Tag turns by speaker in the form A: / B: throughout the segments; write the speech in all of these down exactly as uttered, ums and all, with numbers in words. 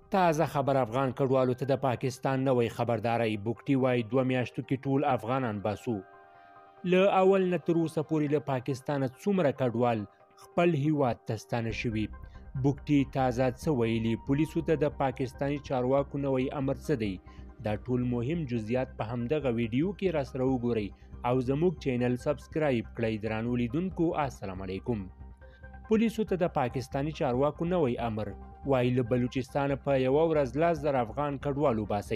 A: تازه خبر افغان کډوالو ته د پاکستان نوی خبرداری. بوکټي وایي دوه میاشتو کې ټول افغانان باسو. له اول نه تر اوسه پورې له پاکستانه څومره کډوال خپل هیواد ته ستانه شوي. بوکټي تازه څه ویلي؟ پولیسو ته د پاکستاني چارواکو نوی امر څه دی؟ دا ټول مهم جزئیات په همدغه ویډیو کې راسره وګورئ او زموږ چینل سبسکرایب کړئ. درانو لیدونکو السلام علیکم. پولیسو ته د پاکستاني چارواکو نوی امر وایي له بلوچستانه په یوه ورځ لس زره افغان کډوال وباسئ.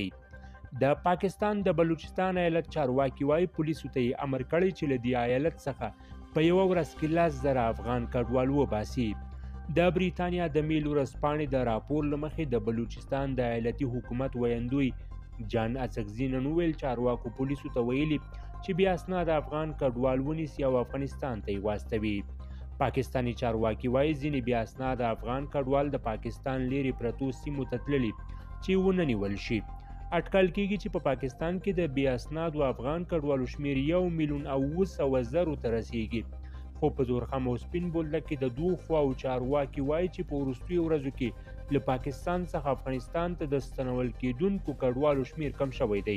A: د پاکستان د بلوچستان ایالت چارواکي وایي پولیسو ته یې امر کړی چې له دې ایالت څخه په یوه ورځ کې لس زره افغان کډوال وباسي. د بریتانیا د میل ورځپاڼې د راپور له مخې د بلوچستان د ایالتي حکومت ویندوی جان اڅکزي نن وویل چارواکو پولیسو ته ویلي چې بې اسناده افغان کډوال ونیسي او افغانستان ته یې واستوي. پاکستاني چارواکي وایي ځینې بې اسناده افغان کډوال د پاکستان لیرې پرتو سیمو ته تللي چې ونه نیول شي. اټکل کیږي چې په پاکستان کې د بې اسنادو افغان کډوالو شمیر یو میلیون او اوه سوه زرو ته رسیږي. خو په زورخم او سپین بولدک کې د دوو خواو چارواکي وایي چې په وروستیو ورځو کې له پاکستان څخه افغانستان ته د ستنول کېدونکو کډوالو شمیر کم شوی دی.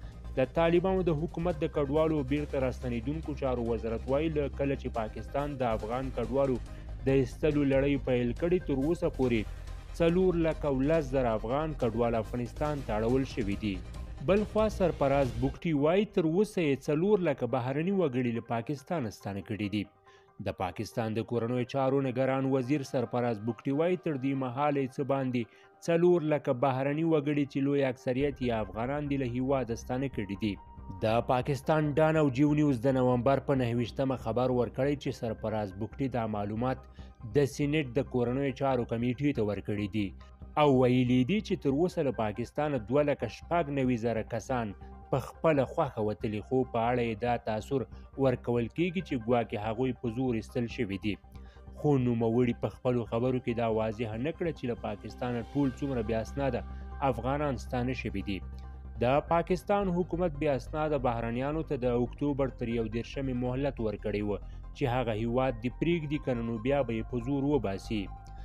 A: د طالبانو د حکومت د کډوالو بیرته راستنېدونکو چارو وزارت وایي له کله چې پاکستان د افغان کډوالو د ایستلو لړۍ پیل کړې تر اوسه پورې څلور لکه او لس زره افغان کډوال افغانستان ته اړول شوي دي. بلخوا سرپراز بوکټي وایي تر اوسه یې څلور لکه بهرني وګړي له پاکستان ستانه کړي دي. د پاکستان د کورنیو چارو نگران وزیر سرپراز بوکټي وایي تر دې مهاله یې څه باندې څلور لکه بهرني وګړي چې لوی اکثریت یې افغانان دي له هیواده ستانه کړي دي. د پاکستان ډان او جیو نیوز د نومبر په نهه ویشتمه خبر ورکړی چې سرپراز بوکټي دا معلومات د سینټ د کورنیو چارو کمیټې ته ورکړي دي او ویلي دي چې تر اوسه له پاکستانه دوه لکه شپږ نوي زره کسان په خپله خوښه وتلي، خو په اړه یې دا تاثر ورکول کیږي چې ګواکې هغوی په زور ایستل شوي دي. خو نوموړي په خپلو خبرو کې دا واضح نه کړه چې له پاکستانه ټول څومره بې اسناده افغانان ستانه شوي دي. د پاکستان حکومت بې اسناده بهرنیانو ته د اکتوبر تر یو دېرشمې مهلت ورکړی و چې هغه هیواد دې پرېږدي که نه نو بیا به یې په زور وباسي.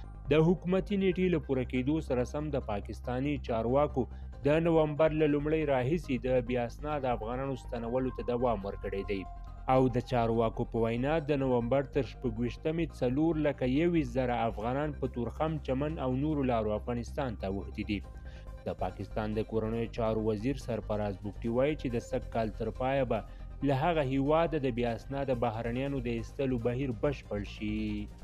A: د حکومتي نیټې له پوره کېدو سره سم د پاکستاني چارواکو د نومبر له لومړۍ راهیسې د بې اسناده افغانانو ستنولو ته دوام ورکړی دی او د چارواکو په وینا د نومبر تر شپږ ویشتمې څلور لکه یوویشت زره افغانان په تورخم، چمن او نورو لارو افغانستان ته اوښتي دي. د پاکستان د کورنیو چارو وزیر سرپراز بوکټي وایي چې د سږ کال تر پایه به له هغه هیواده د بې اسناده بهرنیانو د ایستلو بهیر بشپړ شي.